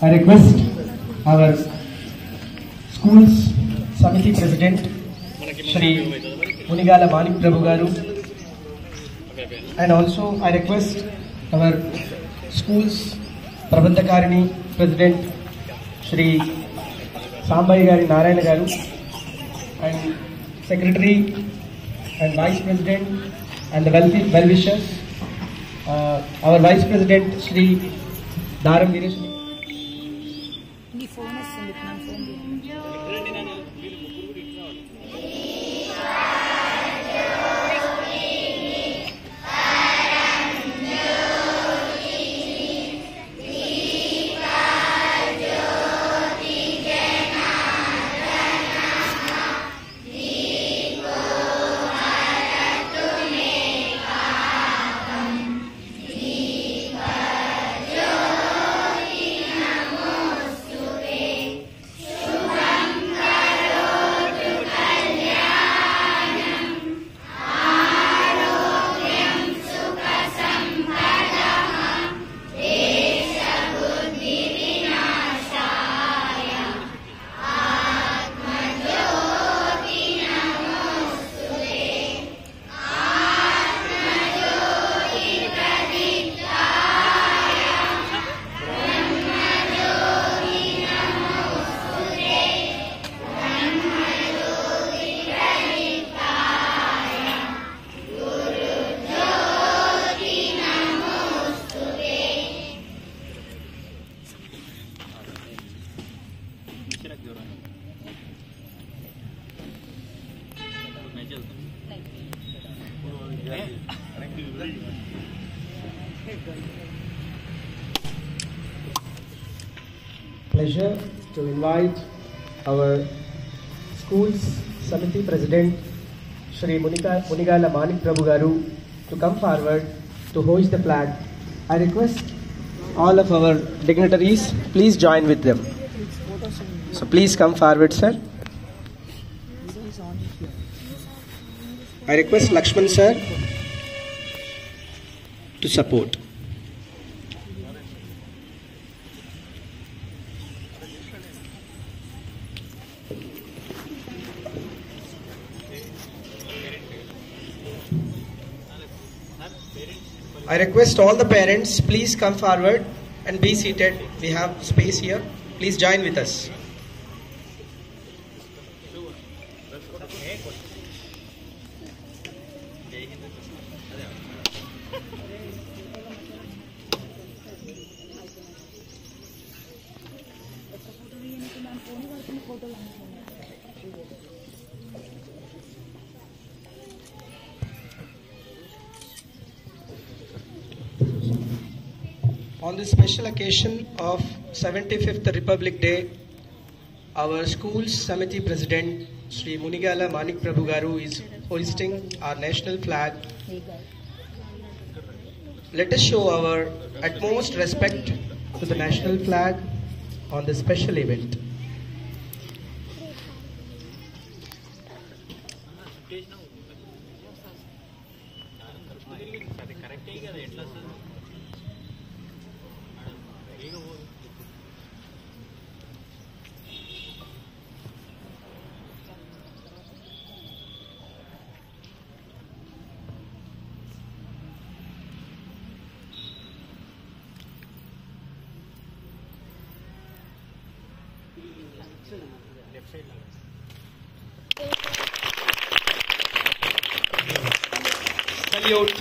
I request our schools Samiti President Shri Munigala Manik Prabhu Garu, and also I request our schools Prabandhakarini President Shri Sambai Gari Narayana Garu, and Secretary and Vice President and the well-wishers, our Vice President Shri Daram Giresh. Pleasure to invite our school's Samiti President Shri Munigala Manik Prabhu Garu to come forward to hoist the flag. I request all of our dignitaries, please join with them. So please come forward, sir. I request Lakshman sir to support. I request all the parents, please come forward and be seated. We have space here. Please join with us. On this special occasion of 75th Republic Day, our school's Samiti President Shri Munigala Manik Prabhu Garu is hoisting our national flag. Let us show our utmost respect to the national flag on this special event. Salute.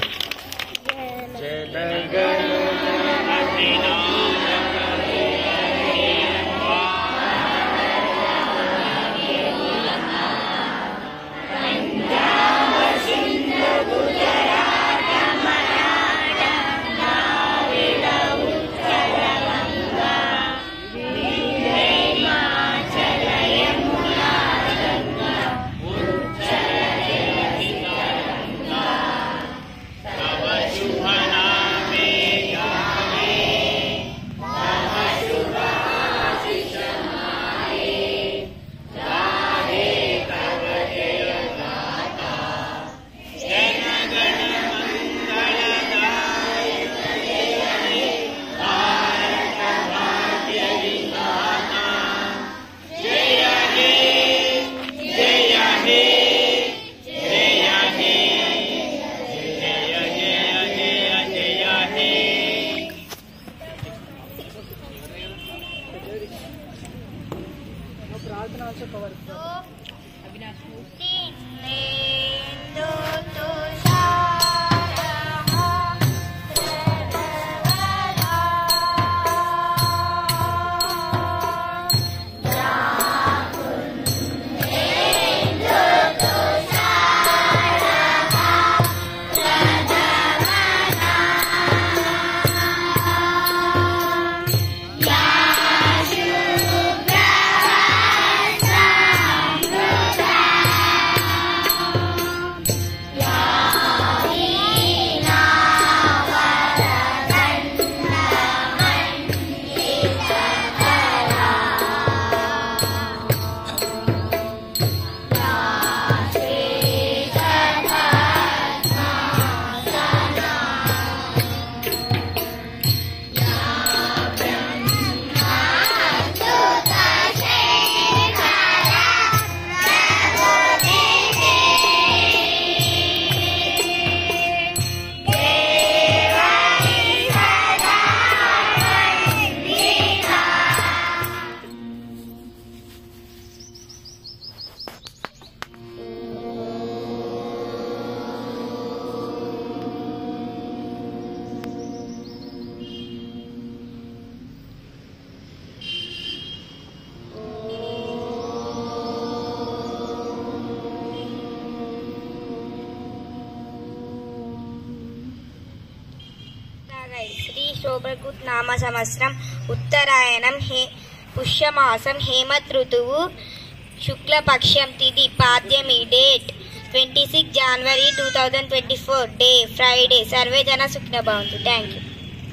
also covered. Avinash, Shri Shobhakrit నామ సంవత్సరం ఉత్తరాయణం పుష్యమాసం హేమత్ ఋతువు శుక్లపక్షం తిథి పాద్యమి date 26 January 2024 day Friday సర్వే జన సుఖినో భవంతు. Thank you.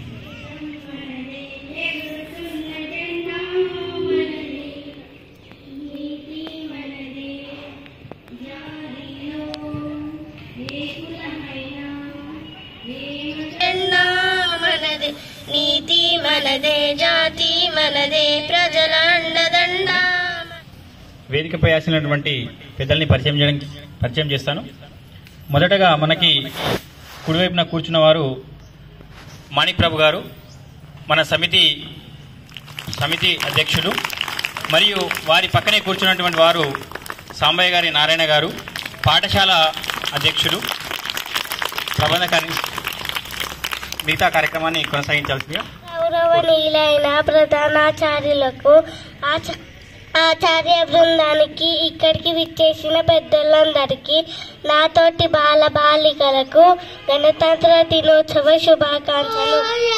నీతి మనదే జాతి మనదే ప్రజల అండదండ. వేదికపై ఆసినటువంటి పెద్దల్ని పరిచయం చేస్తాను. మొదటగా మనకి కుడివైపున కూర్చున్న వారు మాణిక్ ప్రభు గారు, మన సమితి అధ్యక్షుడు. మరియు వారి పక్కనే కూర్చున్నటువంటి వారు సాంబయ్య గారి నారాయణ గారు, పాఠశాల అధ్యక్షుడు. ప్రబంధకారి మిగతా కార్యక్రమాన్ని కొనసాగించాల్సిందిగా. గౌరవనీయులైన ప్రధానాచార్యులకు, ఆచార్య బృందానికి, ఇక్కడికి విచ్చేసిన పెద్దలందరికీ, నాతోటి బాల బాలికలకు గణతంత్ర దినోత్సవ శుభాకాంక్షలు.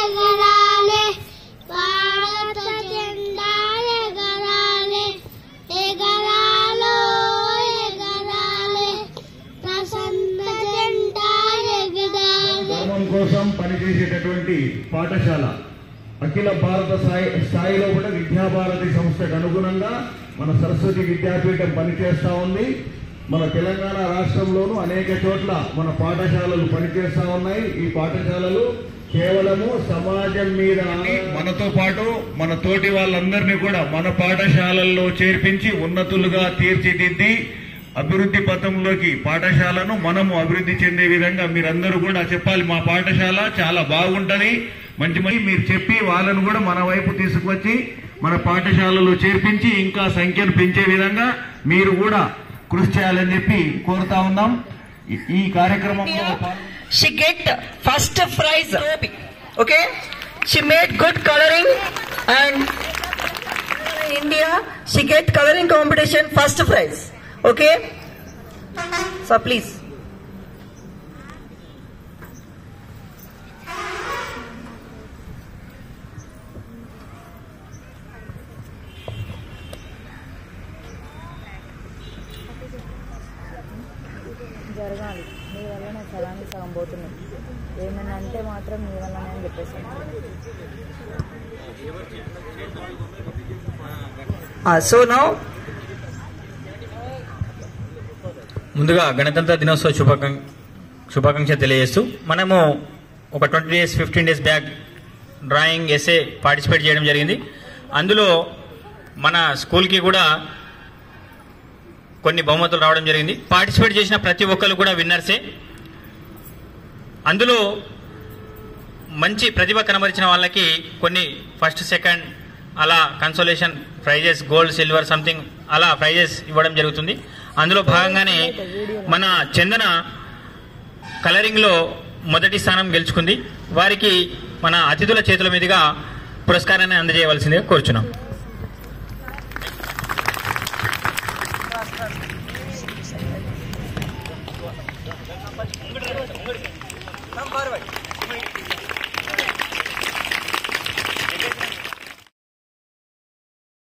కోసం పనిచేసేటటువంటి పాఠశాల అఖిల భారత స్థాయిలో కూడా విద్యాభారతి సంస్థకు అనుగుణంగా మన సరస్వతి విద్యాపీఠం పనిచేస్తూ ఉంది. మన తెలంగాణ రాష్ట్రంలోనూ అనేక చోట్ల మన పాఠశాలలు పనిచేస్తూ ఉన్నాయి. ఈ పాఠశాలలు కేవలము సమాజం మీద మనతో పాటు మన తోటి వాళ్ళందరినీ కూడా మన పాఠశాలల్లో చేర్పించి ఉన్నతులుగా తీర్చిదిద్ది అభివృద్ధి పథంలోకి పాఠశాలను మనము అభివృద్ధి చెందే విధంగా మీరందరూ కూడా చెప్పాలి. మా పాఠశాల చాలా బాగుంటది, మంచి మీరు చెప్పి వాళ్ళను కూడా మన వైపు తీసుకొచ్చి మన పాఠశాలలో చేర్పించి ఇంకా సంఖ్యను పెంచే విధంగా మీరు కూడా కృషి చేయాలని చెప్పి కోరుతా ఉన్నాం. ఈ కార్యక్రమంలో she get first prize. Okay, she made good coloring and in India she get coloring competition first prize. Okay, so please. జరగాలి. మీ వల్ల నా చలాన్ని సగం పోతున్నాయి. ఏమైనా అంటే మాత్రం మీ వల్లనే అని చెప్పేసాను. So now ముందుగా గణతంత్ర దినోత్సవ శుభాకాంక్ష తెలియజేస్తూ మనము ఒక 20 days 15 days back drawing SA participate చేయడం జరిగింది. అందులో మన స్కూల్కి కూడా కొన్ని బహుమతులు రావడం జరిగింది. పార్టిసిపేట్ చేసిన ప్రతి ఒక్కరు కూడా విన్నర్సే. అందులో మంచి ప్రతిభ కనబరిచిన వాళ్ళకి కొన్ని ఫస్ట్ సెకండ్ అలా consolation prizes gold silver something అలా ప్రైజెస్ ఇవ్వడం జరుగుతుంది. అందులో భాగంగానే మన చందన కలరింగ్లో మొదటి స్థానం గెలుచుకుంది. వారికి మన అతిథుల చేతుల మీదుగా పురస్కారాన్ని అందజేయవలసిందిగా కోరుచున్నాం.